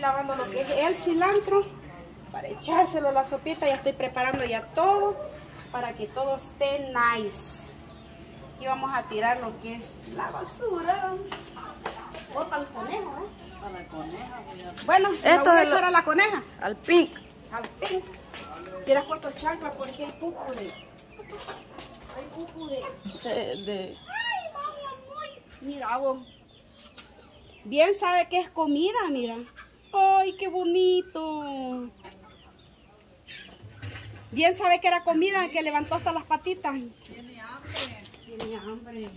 lavando lo que es el cilantro para echárselo a la sopita. Ya estoy preparando ya todo para que todo esté nice. Y vamos a tirar lo que es la basura. O para el conejo, ¿eh? A la coneja. Bueno, esto voy a echar a la coneja. Al pink. Al pink. Tienes puesto chancla porque hay pupo de... Hay pupo de... Ay, mami, mira, vos. Bien sabe que es comida, mira. Ay, qué bonito. Bien sabe que era comida, que levantó hasta las patitas. Tiene hambre. Tiene hambre.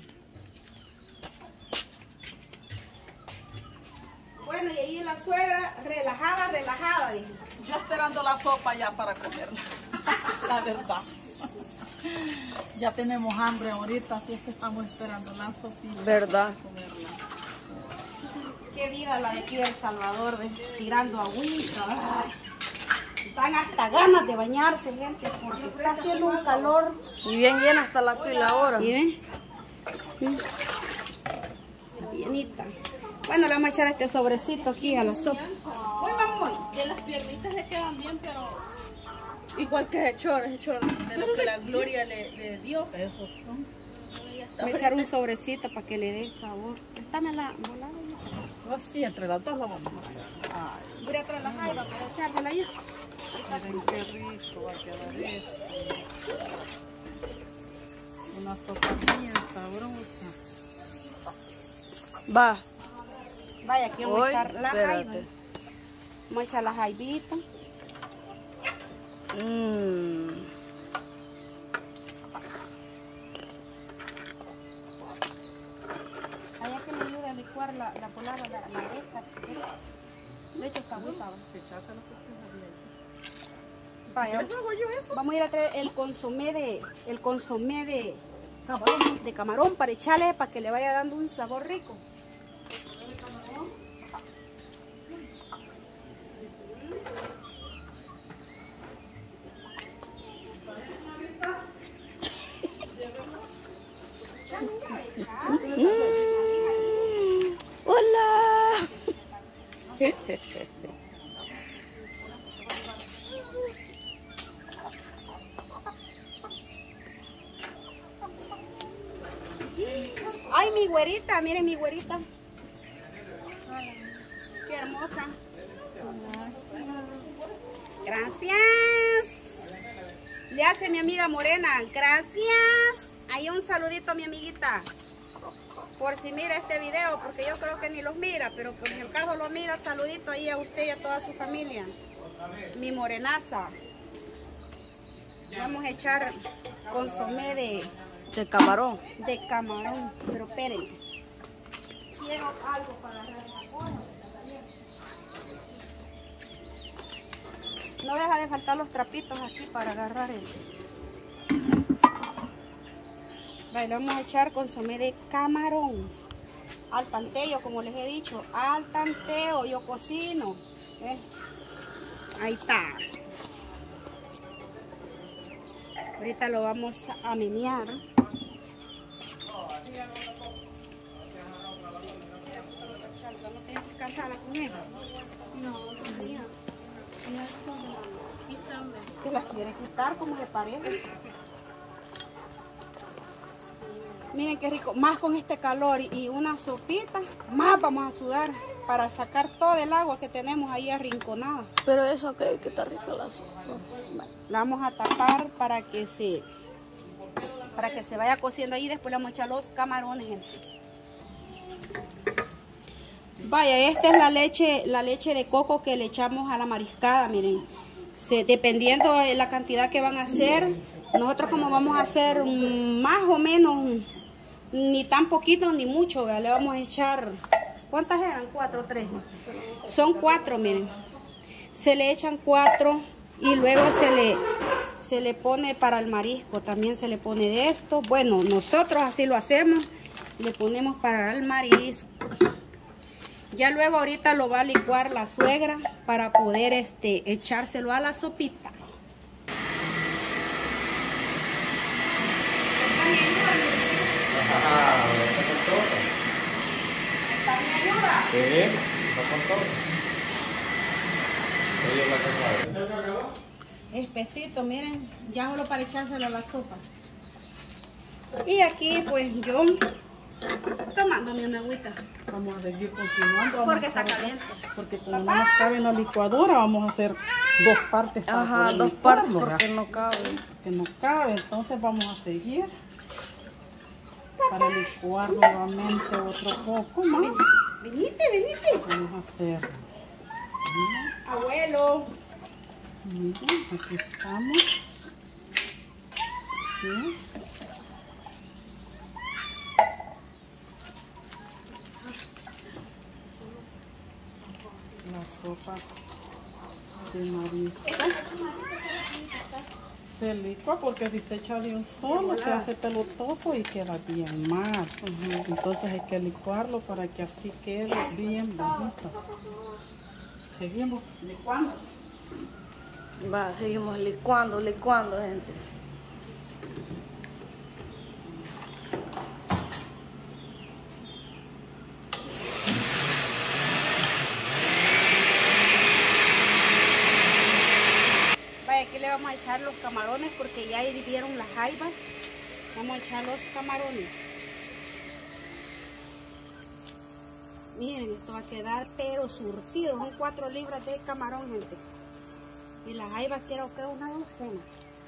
Bueno, y ahí la suegra, relajada, dijo. Yo esperando la sopa ya para comerla. La verdad. Ya tenemos hambre ahorita, así es que estamos esperando la sopita. ¿Verdad? Para comerla. Qué vida la de aquí de El Salvador, tirando agüita. Ay, dan hasta ganas de bañarse, gente, porque está haciendo un calor. Y bien llena hasta la pila ahora. ¿Y ven? Llenita. Bueno, le vamos a echar este sobrecito aquí a la sopa. Uy, mamá. De las piernitas le quedan bien, pero igual que ese chor de lo que la Gloria le dio. Esos son. Voy a echar un sobrecito para que le dé sabor. Préstame la volada. Así, entre las dos la vamos a hacer. Ay, Voy a traer la jaiba para echársela ahí. miren qué rico va a quedar esto. Una sopa bien sabrosa. Va. Vaya, aquí vamos a Hoy, echar la espérate. jaiba. Vamos a echar la jaibita. Allá que me ayude a licuar la polada, la esta. Le echo esta agüita. Echátelo porque no había. Vaya, vamos a ir a traer el consomé de camarón para echarle, para que le vaya dando un sabor rico. Hola. Ay, mi güerita, miren mi güerita. Qué hermosa. Gracias. Le hace mi amiga Morena. Gracias. Ahí un saludito a mi amiguita. Por si mira este video, porque yo creo que ni los mira, pero por si el caso lo mira, saludito ahí a usted y a toda su familia. Mi morenaza. Vamos a echar consomé De camarón. de camarón, pero espérenme. Quiero algo para agarrar la cola. No deja de faltar los trapitos aquí para agarrar el... Vale, le vamos a echar consomé de camarón. Al tanteo, como les he dicho, al tanteo, yo cocino. Ahí está. Ahorita lo vamos a menear. No tienes cansada con él. No, todavía. Que las quiere quitar como le parece. Miren qué rico, más con este calor y una sopita, más vamos a sudar para sacar todo el agua que tenemos ahí arrinconada. Pero eso que está rica la sopa. La vamos a tapar para que se vaya cociendo ahí. Después le vamos a echar los camarones, gente. Vaya, esta es la leche de coco que le echamos a la mariscada, miren. Dependiendo de la cantidad que van a hacer, nosotros como vamos a hacer más o menos, ni tan poquito ni mucho, ¿verdad? Le vamos a echar, ¿cuántas eran? 4 o 3. Son 4, miren. Se le echan 4 y luego se le pone para el marisco, también se le pone de esto. Bueno, nosotros así lo hacemos, le ponemos para el marisco. Ya luego ahorita lo va a licuar la suegra para poder echárselo a la sopita. ¿Está mi ayuda? Sí, está con todo. Espesito, miren, ya solo para echárselo a la sopa. Y aquí pues yo tomándome una agüita. Vamos a seguir continuando. Vamos Porque a está estar- caliente. Porque como no nos cabe en la licuadora, vamos a hacer dos partes para Ajá, poder dos partes licuarlo, porque ¿verdad? no cabe. Que no cabe, entonces vamos a seguir para licuar nuevamente otro poco más. Venite, venite. Vamos a hacer. Abuelo. Miren, aquí estamos. Sí. Las sopas de marisco se licua porque si se echa de un solo se hace pelotoso y queda bien mal. Entonces hay que licuarlo para que así quede bien bonito. Seguimos licuando. Va, seguimos licuando, gente. Vaya, aquí le vamos a echar los camarones porque ya hirvieron las jaibas. Vamos a echar los camarones. Miren, esto va a quedar pero surtido. Son 4 libras de camarón, gente. Y las jaibas quiero que una docena.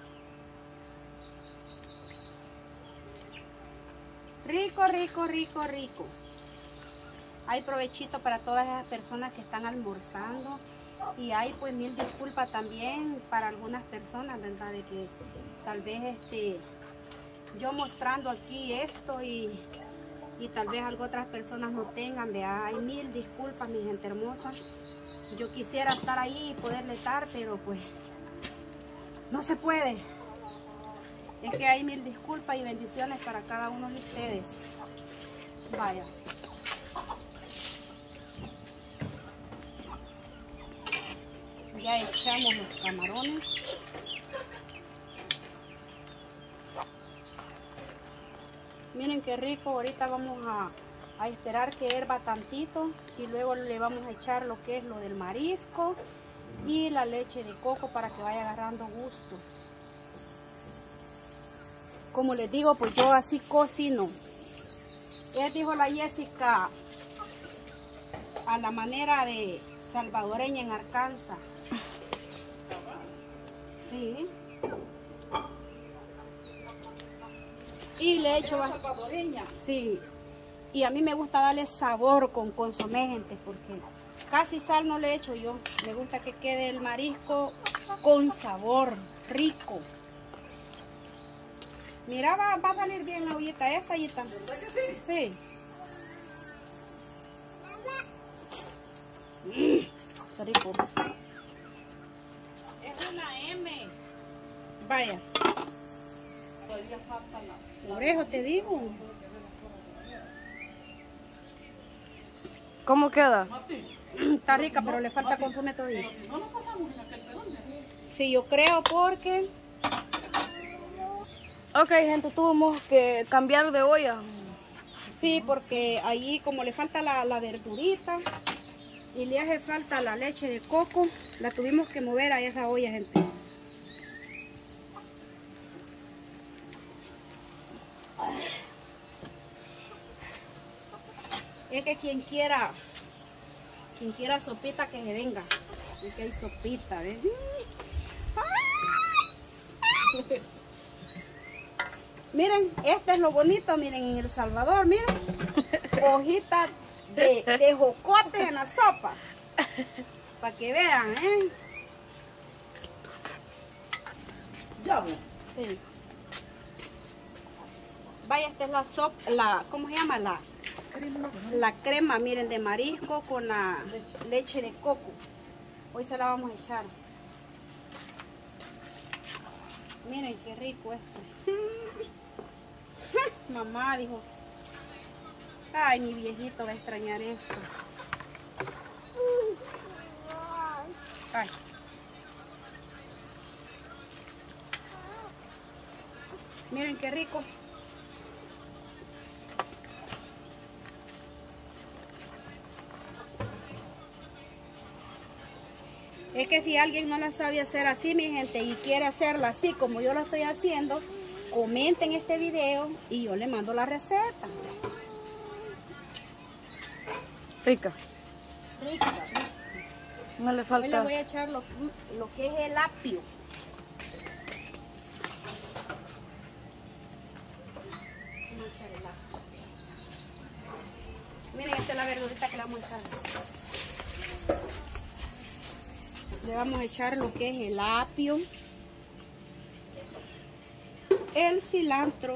Rico, rico, rico, rico. Hay provechito para todas esas personas que están almorzando. Y hay pues mil disculpas también para algunas personas, ¿verdad? De que tal vez yo mostrando aquí esto y tal vez algo otras personas no tengan, ¿verdad? Hay mil disculpas, mi gente hermosa. Yo quisiera estar ahí y poderle estar, pero pues no se puede. Es que hay mil disculpas y bendiciones para cada uno de ustedes. Vaya. Ya echamos los camarones. Miren qué rico. Ahorita vamos a esperar que hierva tantito y luego le vamos a echar lo que es lo del marisco y la leche de coco para que vaya agarrando gusto. Como les digo, pues yo así cocino. Dijo la Jessica, a la manera de salvadoreña en Arkansas. Sí. Y le echo salvadoreña. Sí. Y a mí me gusta darle sabor con consomé, gente, porque casi sal no le echo yo. Me gusta que quede el marisco con sabor, rico. Mira, va a salir bien la ollita esta, ollita. ¿Verdad que sí? Sí. Está rico. Es una M. Vaya. Todavía falta la... Por eso te digo. ¿Cómo queda? Está rica, pero le falta consomé todavía. No lo pasamos en aquel pelón. Sí, yo creo porque... Ok, gente, tuvimos que cambiar de olla. Sí, porque ahí como le falta la verdurita y le hace falta la leche de coco, la tuvimos que mover a esa olla, gente. Es que quien quiera sopita que se venga. Es que hay sopita, ¿ves? Miren, este es lo bonito, miren, en El Salvador, miren. Hojitas de jocotes en la sopa. Para que vean, ¿eh? Ya voy. Sí. Vaya, esta es la sopa, ¿cómo se llama? La crema, miren, de marisco con la leche de coco. Hoy se la vamos a echar. Miren qué rico esto. Mamá dijo, ay, mi viejito va a extrañar esto. Ay. Miren qué rico. Es que si alguien no la sabe hacer así, mi gente, y quiere hacerla así como yo lo estoy haciendo, comenten este video y yo le mando la receta. Rica. Rica. No le Hoy le falta. voy a echar lo que es el apio. Vamos a echar el apio. Miren, esta es la verdurita que le vamos a echar. Le vamos a echar lo que es el apio, el cilantro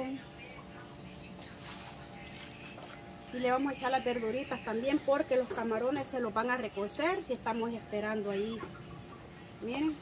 y le vamos a echar las verduritas también porque los camarones se los van a recocer si estamos esperando ahí. Miren.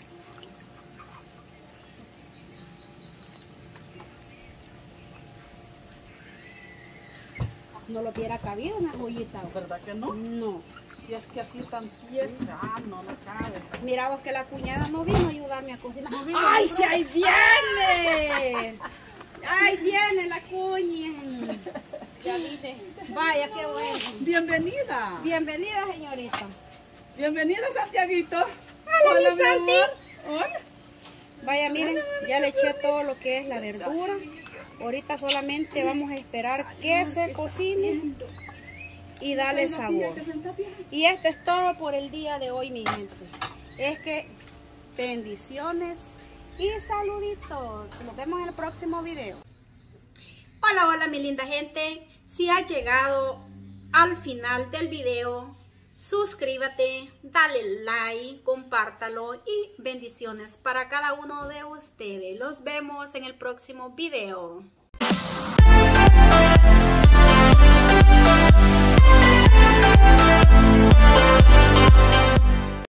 No lo hubiera cabido una joyita. ¿Verdad que no? No. Si es que así tan tierna, no cabe. Mira vos que la cuñada no vino a ayudarme a cocinar. No vino, ¡Ay, no. sí, ahí viene! ¡Ahí viene la cuña! Ya viste. Vaya, qué bueno. Bienvenida. Bienvenida, señorita. Bienvenida, Santiaguito. Hola, mi Santi. Hola. Vaya, miren, ya le eché todo lo que es la verdura. Ahorita solamente vamos a esperar que se cocine y darle sabor. Y esto es todo por el día de hoy, mi gente. Es que bendiciones y saluditos. Nos vemos en el próximo video. Hola, hola, mi linda gente. Si has llegado al final del video, suscríbete, dale like, compártalo y bendiciones para cada uno de ustedes. Los vemos en el próximo video.